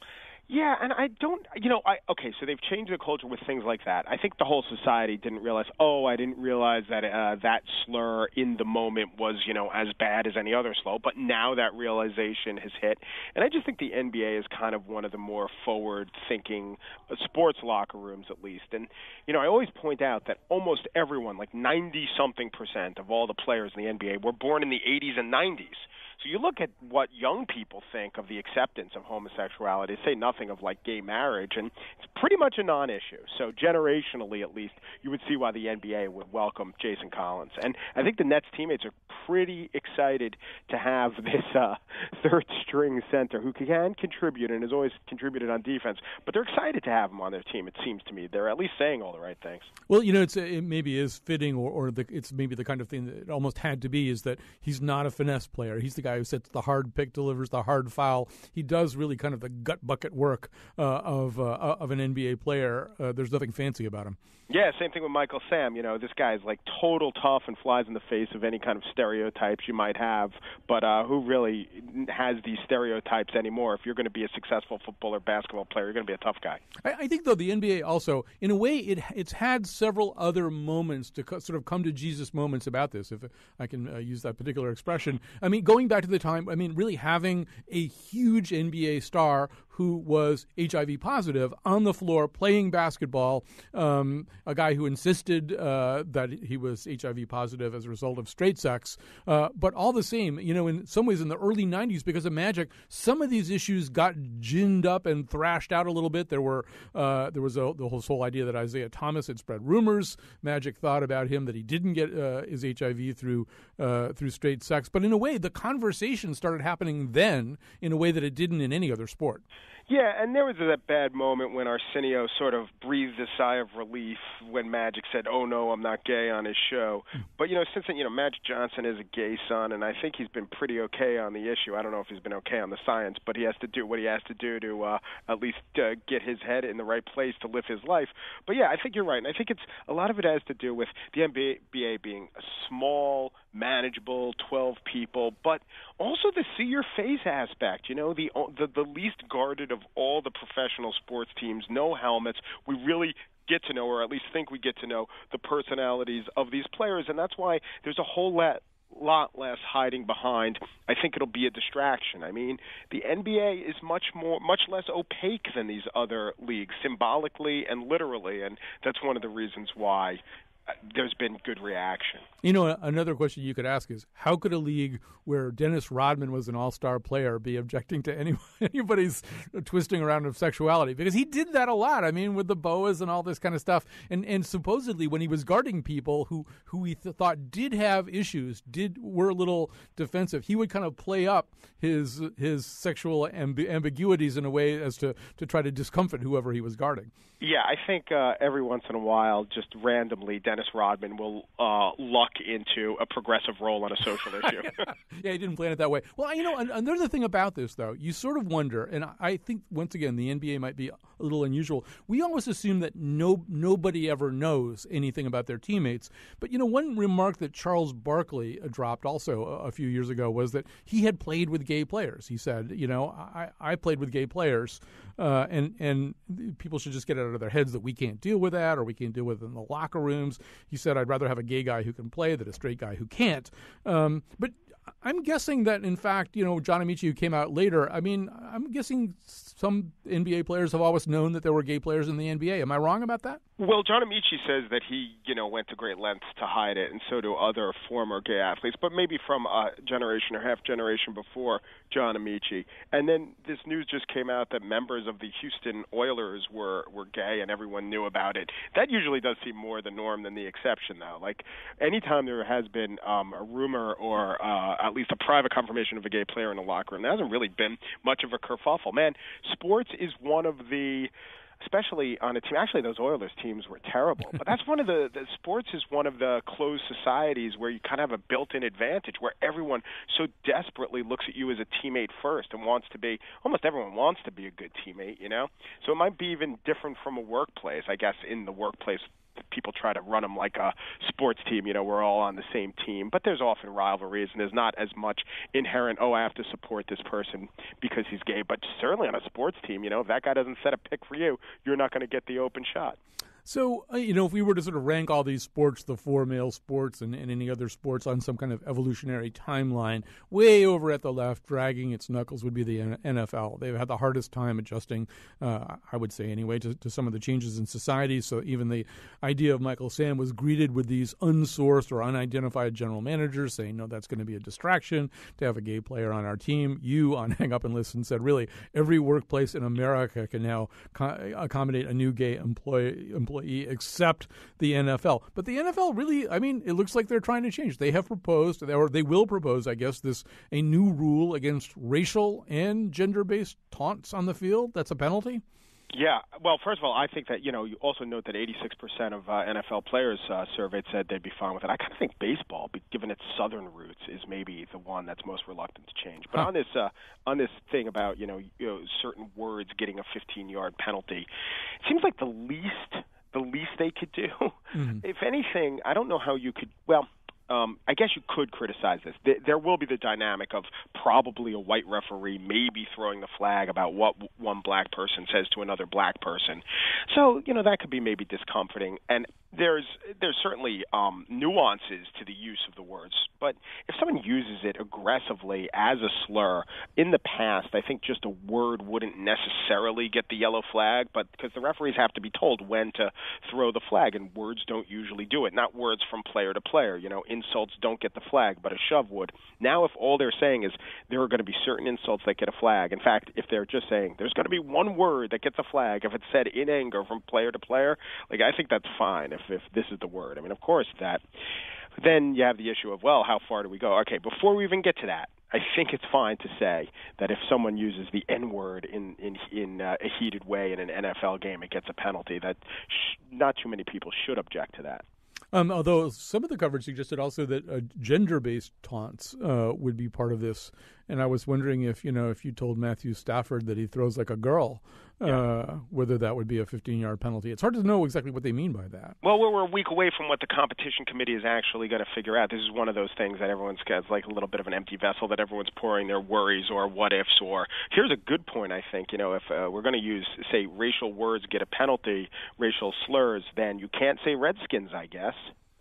Yeah, and I don't, you know, I okay, so they've changed the culture with things like that. I think the whole society didn't realize, oh, I didn't realize that uh, that slur in the moment was, you know, as bad as any other slur, but now that realization has hit. And I just think the N B A is kind of one of the more forward-thinking uh, sports locker rooms, at least. And, you know, I always point out that almost everyone, like ninety-something percent of all the players in the N B A were born in the eighties and nineties. So you look at what young people think of the acceptance of homosexuality, say nothing of, like, gay marriage, and it's pretty much a non-issue. So generationally, at least, you would see why the N B A would welcome Jason Collins. And I think the Nets teammates are pretty excited to have this uh, third-string center who can contribute and has always contributed on defense, but they're excited to have him on their team, it seems to me. They're at least saying all the right things. Well, you know, it's, it maybe is fitting, or, or the, it's maybe the kind of thing that it almost had to be, is that he's not a finesse player. He's the guy who sets the hard pick, delivers the hard foul. He does really kind of the gut bucket work uh, of uh, of an N B A player. Uh, there's nothing fancy about him. Yeah, same thing with Michael Sam. You know, this guy's like total tough and flies in the face of any kind of stereotypes you might have, but uh, who really has these stereotypes anymore? If you're going to be a successful football or basketball player, you're going to be a tough guy. I, I think, though, the N B A also, in a way, it it's had several other moments to co- sort of come to Jesus moments about this, if I can uh, use that particular expression. I mean, going back to the time, I mean, really having a huge N B A star who was H I V positive on the floor playing basketball, um, a guy who insisted uh, that he was H I V positive as a result of straight sex. Uh, but all the same, you know, in some ways in the early nineties, because of Magic, some of these issues got ginned up and thrashed out a little bit. There were uh, there was a, the whole, whole idea that Isaiah Thomas had spread rumors. Magic thought about him that he didn't get uh, his H I V through uh, through straight sex. But in a way, the conversation started happening then in a way that it didn't in any other sport. Yeah, and there was that bad moment when Arsenio sort of breathed a sigh of relief when Magic said, oh, no, I'm not gay on his show. But, you know, since then, you know, Magic Johnson is a gay son, and I think he's been pretty okay on the issue. I don't know if he's been okay on the science, but he has to do what he has to do to uh, at least uh, get his head in the right place to live his life. But, yeah, I think you're right, and I think it's a lot of it has to do with the N B A being a small, manageable, twelve people, but also the see-your-face aspect, you know, the, the, the least guarded of all the professional sports teams, no helmets. We really get to know, or at least think we get to know, the personalities of these players, and that's why there's a whole lot lot less hiding behind. I think it'll be a distraction. I mean, the N B A is much more, much less opaque than these other leagues, symbolically and literally, and that's one of the reasons why there's been good reaction. You know, another question you could ask is, how could a league where Dennis Rodman was an all-star player be objecting to any, anybody's twisting around of sexuality? Because he did that a lot. I mean, with the boas and all this kind of stuff. And and supposedly when he was guarding people who, who he th- thought did have issues, did were a little defensive, he would kind of play up his his sexual amb- ambiguities in a way as to, to try to discomfort whoever he was guarding. Yeah, I think uh, every once in a while, just randomly, Dennis Rodman will uh, luck into a progressive role on a social issue. Yeah, he didn't plan it that way. Well, you know, another thing about this, though, you sort of wonder, and I think, once again, the N B A might be a little unusual. We always assume that no nobody ever knows anything about their teammates. But, you know, one remark that Charles Barkley dropped also a, a few years ago was that he had played with gay players. He said, you know, I, I played with gay players, uh, and, and people should just get it out of their heads that we can't deal with that, or we can't deal with it in the locker rooms. He said, I'd rather have a gay guy who can play than a straight guy who can't. Um, but I'm guessing that, in fact, you know, John Amici, who came out later, I mean, I'm guessing some N B A players have always known that there were gay players in the N B A. Am I wrong about that? Well, John Amici says that he, you know, went to great lengths to hide it, and so do other former gay athletes, but maybe from a generation or half generation before John Amici. And then this news just came out that members of the Houston Oilers were, were gay, and everyone knew about it. That usually does seem more the norm than the exception, though. Like, anytime there has been um, a rumor or uh, at least a private confirmation of a gay player in a locker room, there hasn't really been much of a kerfuffle. Man, sports is one of the, especially on a team, actually those Oilers teams were terrible, but that's one of the, the sports is one of the closed societies where you kind of have a built-in advantage, where everyone so desperately looks at you as a teammate first and wants to be, almost everyone wants to be a good teammate, you know? So it might be even different from a workplace, I guess, in the workplace people try to run them like a sports team. You know, we're all on the same team, but there's often rivalries, and there's not as much inherent, oh, I have to support this person because he's gay. But certainly on a sports team, you know, if that guy doesn't set a pick for you, you're not going to get the open shot. So, uh, you know, if we were to sort of rank all these sports, the four male sports and, and any other sports on some kind of evolutionary timeline, way over at the left, dragging its knuckles would be the N F L. They've had the hardest time adjusting, uh, I would say anyway, to, to some of the changes in society. So even the idea of Michael Sam was greeted with these unsourced or unidentified general managers saying, no, that's going to be a distraction to have a gay player on our team. You, on Hang Up and Listen, said, really, every workplace in America can now co- accommodate a new gay employee, employee except the N F L. But the N F L really, I mean, it looks like they're trying to change. They have proposed, or they will propose, I guess, this a new rule against racial and gender-based taunts on the field. That's a penalty? Yeah. Well, first of all, I think that, you know, you also note that eighty-six percent of uh, N F L players uh, surveyed said they'd be fine with it. I kind of think baseball, given its southern roots, is maybe the one that's most reluctant to change. But huh. on this uh, on this thing about, you know, you know, certain words getting a fifteen-yard penalty, it seems like the least the least they could do. Mm-hmm. If anything, I don't know how you could, well, Um, I guess you could criticize this. There will be the dynamic of probably a white referee maybe throwing the flag about what one black person says to another black person. So, you know, that could be maybe discomforting. And there's there's certainly um, nuances to the use of the words. But if someone uses it aggressively as a slur, in the past, I think just a word wouldn't necessarily get the yellow flag, but because the referees have to be told when to throw the flag, and words don't usually do it. Not words from player to player, you know, insults don't get the flag, but a shove would. Now, if all they're saying is there are going to be certain insults that get a flag, in fact, if they're just saying there's going to be one word that gets a flag, if it's said in anger from player to player, like I think that's fine if, if this is the word. I mean, of course, that. Then you have the issue of, well, how far do we go? Okay, before we even get to that, I think it's fine to say that if someone uses the N-word in in, in uh, a heated way in an N F L game, it gets a penalty. That sh- not too many people should object to that. Um, although some of the coverage suggested also that uh, gender-based taunts uh, would be part of this, and I was wondering if you know if you told Matthew Stafford that he throws like a girl, uh, yeah. whether that would be a fifteen-yard penalty. It's hard to know exactly what they mean by that. Well, we're a week away from what the competition committee is actually going to figure out. This is one of those things that everyone's got like a little bit of an empty vessel that everyone's pouring their worries or what-ifs or. Here's a good point, I think. You know, if uh, we're going to use, say, racial words get a penalty, racial slurs, then you can't say Redskins, I guess.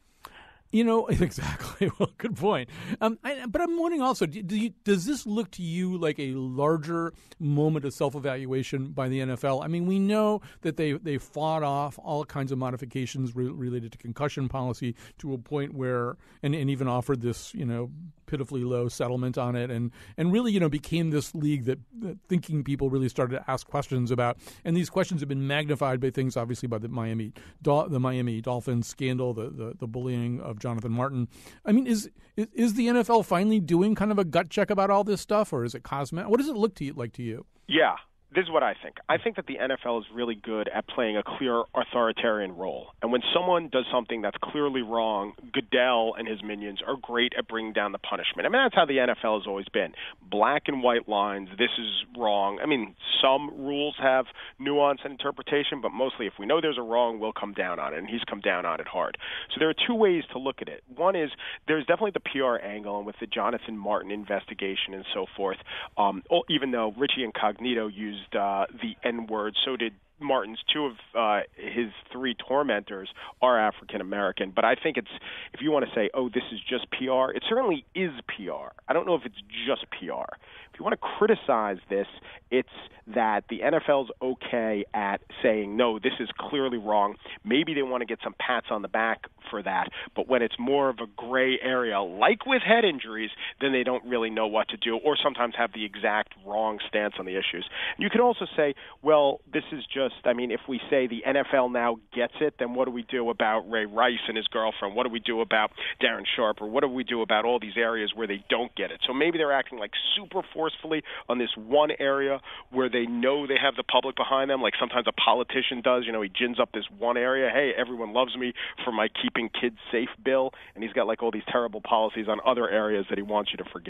You know, exactly. Well, good point. Um, I, but I'm wondering also, do, do you, does this look to you like a larger moment of self-evaluation by the N F L? I mean, we know that they, they fought off all kinds of modifications re- related to concussion policy to a point where, and, and even offered this, you know, pitifully low settlement on it, and, and really, you know, became this league that, that thinking people really started to ask questions about. And these questions have been magnified by things, obviously, by the Miami the Miami Dolphins scandal, the, the, the bullying of Jonathan Martin. I mean, is, is is the N F L finally doing kind of a gut check about all this stuff, or is it cosmetic? What does it look to you, like to you? Yeah. This is what I think. I think that the N F L is really good at playing a clear authoritarian role. And when someone does something that's clearly wrong, Goodell and his minions are great at bringing down the punishment. I mean, that's how the N F L has always been. Black and white lines, this is wrong. I mean, some rules have nuance and interpretation, but mostly if we know there's a wrong, we'll come down on it. And he's come down on it hard. So there are two ways to look at it. One is there's definitely the P R angle, and with the Jonathan Martin investigation and so forth, um, even though Richie Incognito used Uh, the N-word, so did Martin's. Two of uh, his three tormentors are African American. But I think it's, if you want to say, oh, this is just P R, it certainly is P R. I don't know if it's just P R. If you want to criticize this, it's that the N F L's okay at saying, no, this is clearly wrong. Maybe they want to get some pats on the back for that. But when it's more of a gray area, like with head injuries, then they don't really know what to do, or sometimes have the exact wrong stance on the issues. You can also say, well, this is just, I mean, if we say the N F L now gets it, then what do we do about Ray Rice and his girlfriend? What do we do about Darren Sharp? Or what do we do about all these areas where they don't get it? So maybe they're acting like super forcefully on this one area where they know they have the public behind them, like sometimes a politician does. You know, he gins up this one area. Hey, everyone loves me for my keeping kids safe bill, and he's got like all these terrible policies on other areas that he wants you to forget.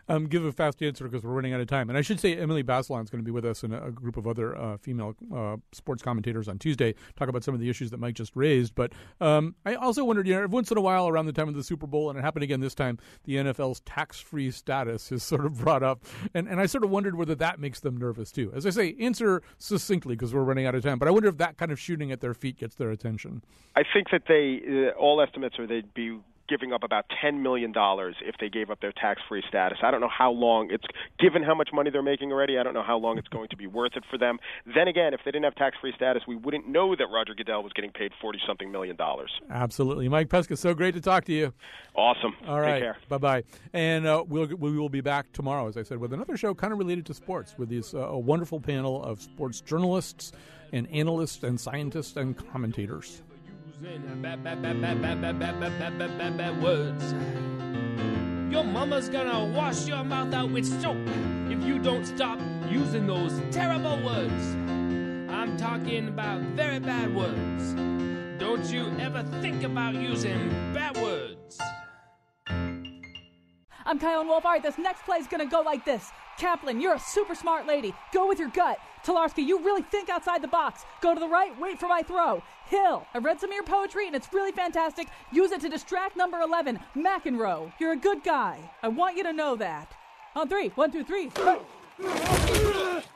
um, give a fast answer because we're running out of time. And I should say Emily Bazelon is going to be with us and a, a group of other uh, female uh, sports commentators on Tuesday, talk about some of the issues that Mike just raised. But um, I also wondered, you know, every once in a while around the time of the Super Bowl, and it happened again this time, the N F L's tax-free status is sort of brought up. And, and I sort of wondered whether that makes them nervous too. As I say, answer succinctly because we're running out of time. But I wonder if that kind of shooting at their feet gets their attention. I think that they, uh, all estimates are they'd be giving up about ten million dollars if they gave up their tax-free status. I don't know how long it's, given how much money they're making already, I don't know how long it's going to be worth it for them. Then again, if they didn't have tax-free status, we wouldn't know that Roger Goodell was getting paid forty-something million dollars. Absolutely. Mike Pesca, so great to talk to you. Awesome. All right. Take care. Bye-bye. And uh, we'll, we will be back tomorrow, as I said, with another show kind of related to sports, with this uh, a wonderful panel of sports journalists and analysts and scientists and commentators. Bad, bad, bad, bad, bad, bad, bad, bad, bad, bad, bad, bad words. Your mama's gonna wash your mouth out with soap if you don't stop using those terrible words. I'm talking about very bad words. Don't you ever think about using bad words. I'm Kylan Wolf. All right, this next play is going to go like this. Kaplan, you're a super smart lady. Go with your gut. Talarski, you really think outside the box. Go to the right, wait for my throw. Hill, I read some of your poetry, and it's really fantastic. Use it to distract number eleven, McEnroe. You're a good guy. I want you to know that. On three, one, two, three.